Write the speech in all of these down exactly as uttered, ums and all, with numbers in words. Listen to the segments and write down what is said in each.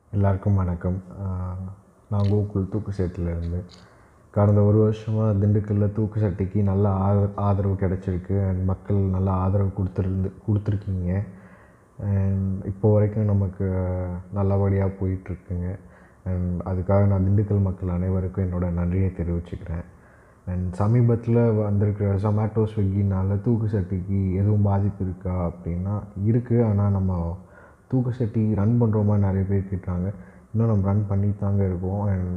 எல்லாருக்கும் வணக்கம். நான் கோகுல் தூக்குசட்டிலேருந்து கடந்த ஒரு வருஷமாக திண்டுக்கல்லில் தூக்குசட்டிக்கு நல்ல ஆத ஆதரவு கிடச்சிருக்கு. அண்ட் மக்கள் நல்ல ஆதரவு கொடுத்துருந்து கொடுத்துருக்கீங்க. அண்ட் இப்போ வரைக்கும் நமக்கு நல்லபடியாக போயிட்டுருக்குங்க. அண்ட் அதுக்காக நான் திண்டுக்கல் மக்கள் அனைவருக்கும் என்னோடய நன்றியை தெரிவிச்சுக்கிறேன். அண்ட் சமீபத்தில் வந்திருக்கிற ஜொமேட்டோ ஸ்விக்கினால் தூக்குசட்டிக்கு எதுவும் பாதிப்பு இருக்கா அப்படின்னா இருக்குது. ஆனால் நம்ம தூக்குசட்டி ரன் பண்ணுறோமா நிறைய பேர் கேட்டாங்க. இன்னும் நம்ம ரன் பண்ணி தாங்க இருக்கோம். அண்ட்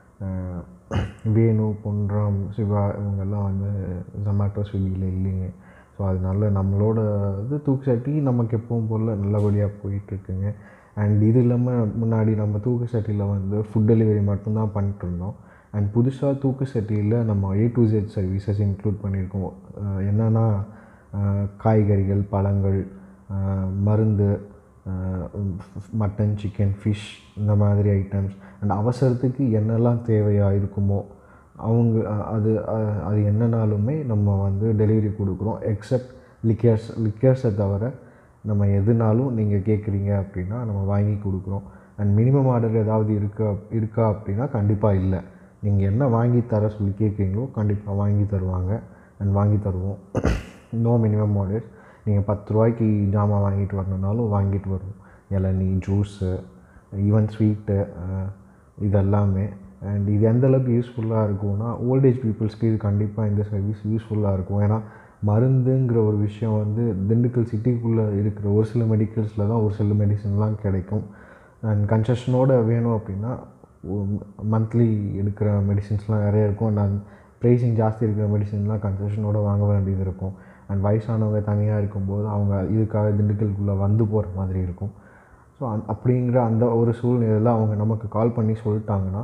வேணு, பொன்ராம், சிவா இவங்கெல்லாம் வந்து ஜொமேட்டோ ஸ்விக்கியில் இல்லைங்க. ஸோ அதனால நம்மளோட இது தூக்குசட்டி நமக்கு எப்பவும் போல் நல்லபடியாக போயிட்டுருக்குங்க. அண்ட் இது இல்லாமல் முன்னாடி நம்ம தூக்குசட்டியில் வந்து ஃபுட் டெலிவரி மட்டும்தான் பண்ணிட்டுருந்தோம். அண்ட் புதுசாக தூக்குசட்டியில் நம்ம A to Z services include பண்ணியிருக்கோம். என்னென்னா காய்கறிகள், பழங்கள், மருந்து, மட்டன், சிக்கன், ஃபிஷ் இந்த மாதிரி ஐட்டம்ஸ். அண்ட் அவசரத்துக்கு என்னெல்லாம் தேவையாக இருக்குமோ அவங்க அது அது என்னன்னாலுமே நம்ம வந்து டெலிவரி கொடுக்குறோம். எக்ஸப்ட் லிக்கர்ஸ் லிக்கர்ஸை தவிர நம்ம எதுனாலும் நீங்கள் கேட்குறீங்க அப்படின்னா நம்ம வாங்கி கொடுக்குறோம். அண்ட் மினிமம் ஆர்டர் ஏதாவது இருக்கா இருக்கா அப்படின்னா கண்டிப்பாக இல்லை. நீங்கள் என்ன வாங்கி தர சொல்லி கேட்குறீங்களோ கண்டிப்பாக வாங்கி தருவாங்க. அண்ட் வாங்கி தருவோம். No minimum orders. நீங்கள் பத்து ரூபாய்க்கு ஜாமான் வாங்கிட்டு வரணுன்னாலும் வாங்கிட்டு வருவோம். இளநீ, ஜூஸு, ஈவன் ஸ்வீட்டு, இதெல்லாமே. அண்ட் இது எந்தளவுக்கு யூஸ்ஃபுல்லாக இருக்கும்னா ஓல்டேஜ் பீப்புள்ஸ்க்கு இது கண்டிப்பாக இந்த சர்வீஸ் யூஸ்ஃபுல்லாக இருக்கும். ஏன்னா மருந்துங்கிற ஒரு விஷயம் வந்து திண்டுக்கல் சிட்டிக்குள்ளே இருக்கிற ஒரு சில மெடிக்கல்ஸில் தான் ஒரு சில மெடிசன்லாம் கிடைக்கும். அண்ட் கன்செஷனோடு வேணும் அப்படின்னா மந்த்லி எடுக்கிற மெடிசின்ஸ்லாம் நிறைய இருக்கும். நான் ப்ரைஸிங் ஜாஸ்தி இருக்கிற மெடிசன்லாம் கன்செஷனோடு வாங்க வேண்டியது இருக்கும். அண்ட் வயசானவங்க தனியாக இருக்கும்போது அவங்க இதுக்காக திண்டுக்கலுக்குள்ளே வந்து போகிற மாதிரி இருக்கும். ஸோ அந் அப்படிங்கிற அந்த ஒரு சூழ்நிலையில் அவங்க நமக்கு கால் பண்ணி சொல்லிட்டாங்கன்னா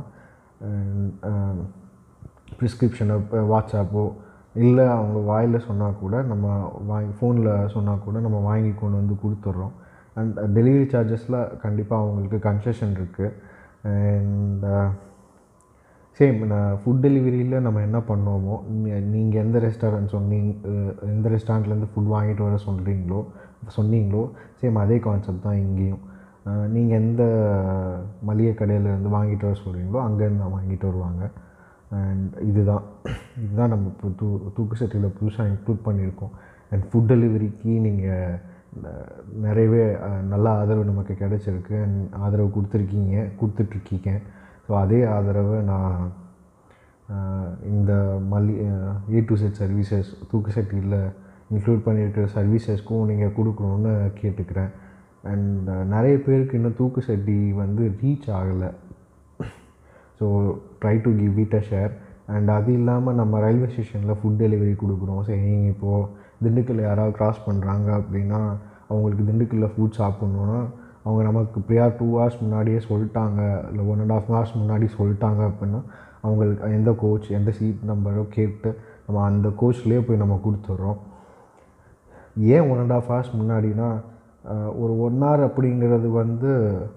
ப்ரிஸ்கிரிப்ஷனை இப்போ வாட்ஸ்அப்போ இல்லை அவங்க வாயில் சொன்னால் கூட நம்ம வாங்கி ஃபோனில் சொன்னால் கூட நம்ம வாங்கி கொண்டு வந்து கொடுத்துட்றோம். அண்ட் டெலிவரி சார்ஜஸில் கண்டிப்பாக அவங்களுக்கு கன்செஷன் இருக்குது. அண்ட் சேம் நான் ஃபுட் டெலிவரியில் நம்ம என்ன பண்ணுவோமோ நீங்கள் எந்த ரெஸ்டாரண்ட் சொன்னீங்க எந்த ரெஸ்டாரண்ட்லேருந்து ஃபுட் வாங்கிட்டு வர சொல்கிறீங்களோ சொன்னீங்களோ சேம் அதே கான்செப்ட் தான் இங்கேயும். நீங்கள் எந்த மளிகை கடையிலேருந்து வாங்கிட்டு வர சொல்கிறீங்களோ அங்கேருந்து வாங்கிட்டு வருவாங்க. அண்ட் இதுதான் இதுதான் நம்ம இப்போ தூ தூக்குசட்டியில் புதுசாக இன்க்ளூட் பண்ணியிருக்கோம். அண்ட் ஃபுட் டெலிவரிக்கு நீங்கள் நிறையவே நல்ல ஆதரவு நமக்கு கிடச்சிருக்கு. அண்ட் ஆதரவு கொடுத்துருக்கீங்க கொடுத்துட்ருக்கீங்க. ஸோ அதே ஆதரவை நான் இந்த மல்லி ஏ டு செட் சர்வீசஸ் தூக்குசட்டியில் இன்க்ளூட் பண்ணியிருக்கிற சர்வீசஸ்க்கும் நீங்கள் கொடுக்கணுன்னு கேட்டுக்கிறேன். அண்ட் நிறைய பேருக்கு இன்னும் தூக்குசட்டி வந்து ரீச் ஆகலை. So try to give it a share. And அது இல்லாமல் நம்ம ரயில்வே ஸ்டேஷனில் ஃபுட் டெலிவரி கொடுக்குறோம். சரி, இப்போது திண்டுக்கல் யாராவது க்ராஸ் பண்ணுறாங்க அப்படின்னா அவங்களுக்கு திண்டுக்கல்லில் ஃபுட் சாப்பிட்ணுன்னா அவங்க நமக்கு ப்ரியார் டூ ஹவர்ஸ் முன்னாடியே சொல்லிட்டாங்க, இல்லை ஒன் அண்ட் ஆஃப் ஹவர்ஸ் முன்னாடி சொல்லிட்டாங்க அப்படின்னா அவங்களுக்கு எந்த கோச் எந்த சீட் நம்பரோ கேட்டு நம்ம அந்த கோச்லேயே போய் நம்ம கொடுத்துட்றோம். ஏன் ஒன் அண்ட் ஆஃப் ஹவர்ஸ் முன்னாடினா ஒரு ஒன் ஹவர் அப்படிங்கிறது வந்து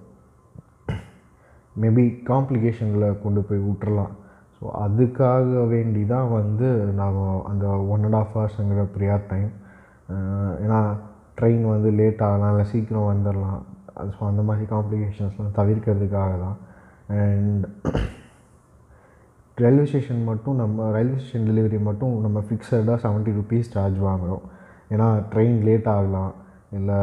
மேபி காம்ப்ளிகேஷனில் கொண்டு போய் விட்டுறலாம். ஸோ அதுக்காக வேண்டி தான் வந்து நாம் அந்த ஒன் அண்ட் ஆஃப் ஹவர்ஸுங்கிற ப்ரியார் டைம். ஏன்னா ட்ரெயின் வந்து லேட் ஆகலாம், இல்லை சீக்கிரம் வந்துடலாம். ஸோ அந்த மாதிரி காம்ப்ளிகேஷன்ஸ்லாம் தவிர்க்கிறதுக்காக தான். அண்ட் ரயில்வே ஸ்டேஷன் மட்டும் நம்ம ரயில்வே ஸ்டேஷன் டெலிவரி மட்டும் நம்ம ஃபிக்ஸடாக செவன்ட்டி ருபீஸ் சார்ஜ் வாங்குகிறோம். ஏன்னா ட்ரெயின் லேட் ஆகலாம், இல்லை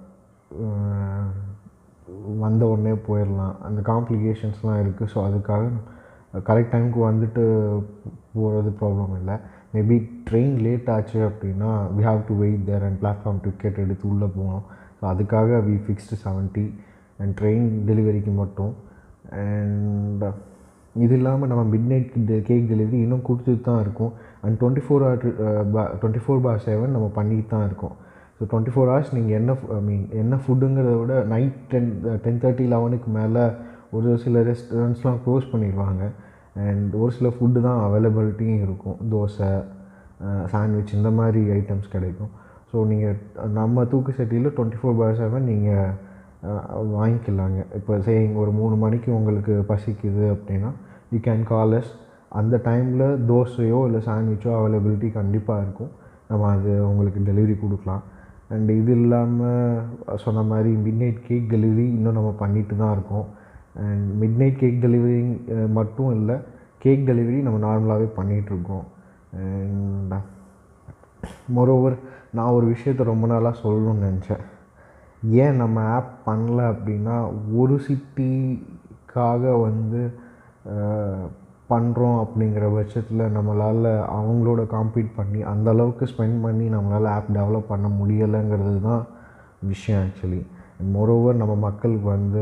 வந்த உடனே போயிடலாம், அந்த காம்ப்ளிகேஷன்ஸ்லாம் இருக்குது. ஸோ அதுக்காக கரெக்ட் டைமுக்கு வந்துட்டு போகிறது ப்ராப்ளம் இல்லை. மேபி ட்ரெயின் லேட் ஆச்சு அப்படின்னா we have to wait there and platform ticket எடுத்து உள்ளே போகணும். ஸோ அதுக்காக we fixed seventy and train டெலிவரிக்கு மட்டும். அண்ட் இது இல்லாமல் நம்ம மிட் நைட் கேக் டெலிவரி இன்னும் கொடுத்துட்டு தான் இருக்கும். அண்ட் டுவெண்ட்டி ஃபோர் ஹவர் பா டுவெண்ட்டி ஃபோர் பார் செவன் நம்ம பண்ணிட்டு தான் இருக்கோம். ஸோ டுவெண்ட்டி ஃபோர் ஹவர்ஸ் நீங்கள் என்ன ஐ மீன் என்ன ஃபுட்டுங்கிறத விட நைட் டென் டென் தேர்ட்டி லெவனுக்கு மேலே ஒரு சில ரெஸ்டாரண்ட்ஸ்லாம் க்ளோஸ் பண்ணிடுவாங்க. அண்ட் ஒரு சில ஃபுட்டு தான் அவைலபிலிட்டியும் இருக்கும். தோசை, சாண்ட்விச் இந்த மாதிரி ஐட்டம்ஸ் கிடைக்கும். ஸோ நீங்கள் நம்ம தூக்குசட்டியில் டுவெண்ட்டி ஃபோர் பார் செவன் நீங்கள் வாங்கிக்கலாங்க. இப்போ சேயிங் ஒரு மூணு மணிக்கு உங்களுக்கு பசிக்குது அப்படின்னா யூ கேன் கால் அஸ். அந்த டைமில் தோசையோ இல்லை சாண்ட்விச்சோ அவைலபிலிட்டி கண்டிப்பாக இருக்கும். நம்ம அது உங்களுக்கு டெலிவரி கொடுக்கலாம். அண்ட் இது இல்லாமல் சொன்ன மாதிரி மிட் நைட் கேக் டெலிவரி இன்னும் நம்ம பண்ணிட்டு தான் இருக்கோம். And midnight cake delivery மட்டும் இல்லை, கேக் டெலிவரி நம்ம நார்மலாகவே பண்ணிகிட்ருக்கோம். அண்ட் மோரோவர் நான் ஒரு விஷயத்தை ரொம்ப நாளாக சொல்லணும்னு நினச்சேன். ஏன் நம்ம ஆப் பண்ணல அப்படின்னா, ஒரு சிட்டிக்காக வந்து பண்ணுறோம் அப்படிங்கிற பட்சத்தில் நம்மளால் அவங்களோட காம்பீட் பண்ணி அந்தளவுக்கு ஸ்பெண்ட் பண்ணி நம்மளால் ஆப் டெவலப் பண்ண முடியலைங்கிறது தான் விஷயம் ஆக்சுவலி. மோரோவர் நம்ம மக்களுக்கு வந்து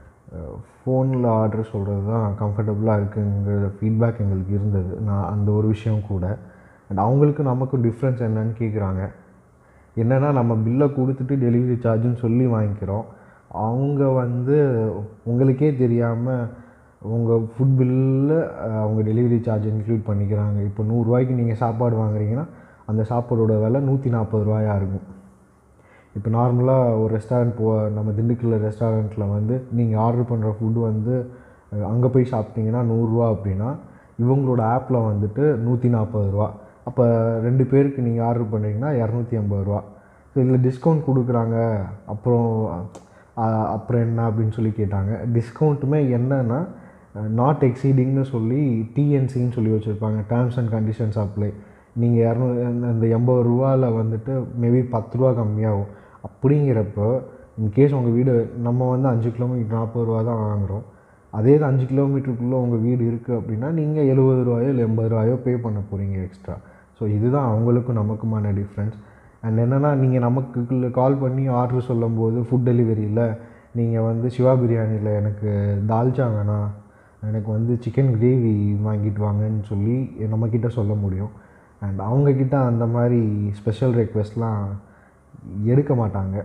ஃபோனில் ஆர்டர் சொல்கிறது தான் கம்ஃபர்டபுளாக இருக்குங்கிற ஃபீட்பேக் எங்களுக்கு இருந்தது. நான் அந்த ஒரு விஷயம் கூட. அண்ட் அவங்களுக்கு நமக்கும் டிஃப்ரென்ஸ் என்னன்னு கேட்குறாங்க. என்னென்னா, நம்ம பில்லை கொடுத்துட்டு டெலிவரி சார்ஜுன்னு சொல்லி வாங்கிக்கிறோம். அவங்க வந்து உங்களுக்கே தெரியாமல் உங்கள் ஃபுட் பில்லில் அவங்க டெலிவரி சார்ஜ் இன்க்ளூட் பண்ணிக்கிறாங்க. இப்போ நூறுரூவாய்க்கு நீங்கள் சாப்பாடு வாங்குறீங்கன்னா அந்த சாப்பாடோட விலை நூற்றி நாற்பது ரூபாயாக இருக்கும். இப்போ நார்மலாக ஒரு ரெஸ்டாரண்ட் போ நம்ம திண்டுக்கல் ரெஸ்டாரண்ட்டில் வந்து நீங்கள் ஆர்டர் பண்ணுற ஃபுட்டு வந்து அங்கே போய் சாப்பிட்டீங்கன்னா நூறுரூவா அப்படின்னா, இவங்களோட ஆப்பில் வந்துட்டு நூற்றி நாற்பது ரூபா. அப்போ ரெண்டு பேருக்கு நீங்கள் ஆர்டர் பண்ணுறீங்கன்னா இரநூத்தி ஐம்பது ரூபா. ஸோ இதில் டிஸ்கவுண்ட் கொடுக்குறாங்க. அப்புறம் அப்புறம் என்ன அப்படின்னு சொல்லி கேட்டாங்க. டிஸ்கவுண்ட்டுமே என்னன்னா, நாட் எக்ஸீடிங்னு சொல்லி டிஎன்சின்னு சொல்லி வச்சுருப்பாங்க, டேர்ம்ஸ் அண்ட் கண்டிஷன்ஸ் அப்ளை. நீங்கள் இரநூ அந்த எண்பது ரூபாவில் வந்துட்டு மேபி பத்து ரூபா கம்மியாகும். அப்படிங்கிறப்போ இன்கேஸ் உங்கள் வீடு நம்ம வந்து அஞ்சு கிலோமீட்டர் நாற்பது ரூபா தான் வாங்குகிறோம். அதே இது அஞ்சு கிலோமீட்டருக்குள்ளே உங்கள் வீடு இருக்குது அப்படின்னா நீங்கள் எழுபது ரூபாயோ இல்லை எண்பது ரூபாயோ பே பண்ண போகிறீங்க எக்ஸ்ட்ரா. ஸோ இதுதான் அவங்களுக்கும் நமக்குமான டிஃப்ரென்ஸ். அண்ட் என்னென்னா, நீங்கள் நமக்கு கால் பண்ணி ஆர்டர் சொல்லும்போது ஃபுட் டெலிவரியில் நீங்கள் வந்து சிவா பிரியாணியில் எனக்கு தால்ச்சா வேணாம், எனக்கு வந்து சிக்கன் கிரேவி வாங்கிட்டு வாங்கன்னு சொல்லி நம்மக்கிட்ட சொல்ல முடியும். அண்ட் அவங்கக்கிட்ட அந்த மாதிரி ஸ்பெஷல் ரெக்வெஸ்ட்லாம் எடுக்க மாட்டாங்க.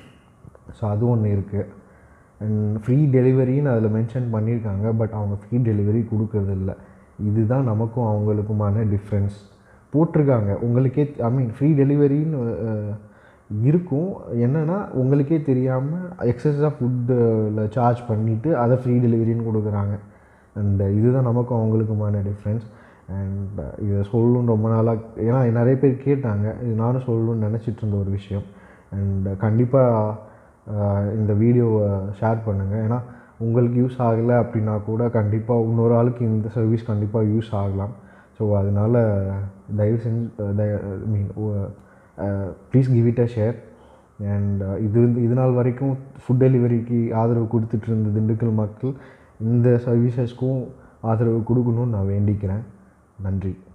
ஸோ அது ஒன்று இருக்குது. அண்ட் ஃப்ரீ டெலிவரின்னு அதில் மென்ஷன் பண்ணியிருக்காங்க. பட் அவங்க ஃப்ரீ டெலிவரி கொடுக்கறதில்ல. இதுதான் நமக்கும் அவங்களுக்குமான டிஃப்ரென்ஸ். போட்டிருக்காங்க உங்களுக்கே, ஐ மீன் ஃப்ரீ டெலிவரின்னு இருக்கும். என்னென்னா, உங்களுக்கே தெரியாமல் எக்ஸஸாக ஃபுட்டில் சார்ஜ் பண்ணிவிட்டு அதை ஃப்ரீ டெலிவரின்னு கொடுக்குறாங்க. அண்ட் இதுதான் நமக்கும் அவங்களுக்குமான டிஃப்ரென்ஸ். அண்ட் இதை சொல்லணுன்னு ரொம்ப நாளாக, ஏன்னா நிறைய பேர் கேட்டாங்க, இது நானும் சொல்லணுன்னு நினச்சிட்டு இருந்த ஒரு விஷயம். அண்ட் கண்டிப்பாக இந்த வீடியோவை ஷேர் பண்ணுங்கள். ஏன்னா உங்களுக்கு யூஸ் ஆகலை அப்படின்னா கூட கண்டிப்பாக இன்னொரு ஆளுக்கு இந்த சர்வீஸ் கண்டிப்பாக யூஸ் ஆகலாம். ஸோ அதனால் தயவு செஞ்சு I mean please give it a share. And இது இது நாள் வரைக்கும் ஃபுட் டெலிவரிக்கு ஆதரவு கொடுத்துட்டு இருந்த திண்டுக்கல் மக்கள் இந்த சர்வீசஸ்க்கும் ஆதரவு கொடுக்கணும்னு நான் வேண்டிக்கிறேன். நன்றி.